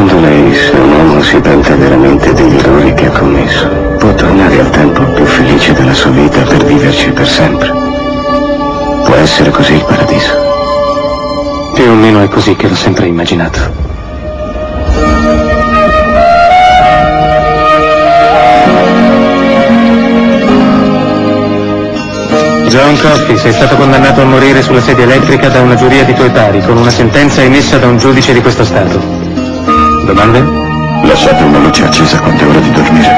Secondo lei, se un uomo si pente veramente degli errori che ha commesso, può tornare al tempo più felice della sua vita per viverci per sempre? Può essere così il paradiso? Più o meno è così che l'ho sempre immaginato. John Coffey, sei stato condannato a morire sulla sedia elettrica da una giuria di tuoi pari, con una sentenza emessa da un giudice di questo Stato. Domande? Lasciate una luce accesa quando è ora di dormire.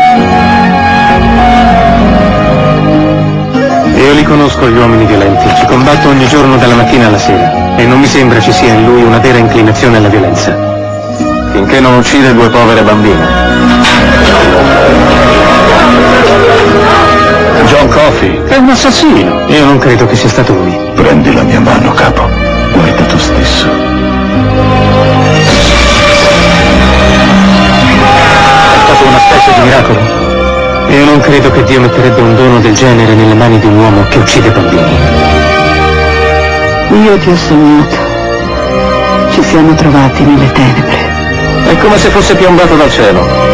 Io li conosco gli uomini violenti, ci combatto ogni giorno dalla mattina alla sera, e non mi sembra ci sia in lui una vera inclinazione alla violenza. Finché non uccide 2 povere bambine. John Coffey È un assassino! Io non credo che sia stato lui. Prendi la mia mano, capo. Guarda tu stesso. È stato una specie di miracolo. Io non credo che Dio metterebbe un dono del genere nelle mani di un uomo che uccide bambini. Io ti ho sognato. Ci siamo trovati nelle tenebre. È come se fosse piombato dal cielo.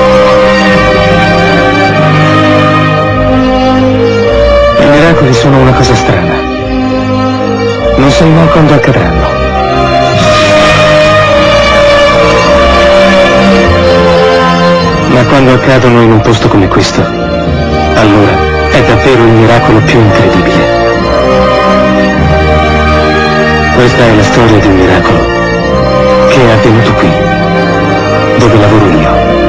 I miracoli sono una cosa strana. Non sai mai quando accadranno. Ma quando accadono in un posto come questo, allora è davvero il miracolo più incredibile. Questa è la storia di un miracolo che è avvenuto qui, dove lavoro io.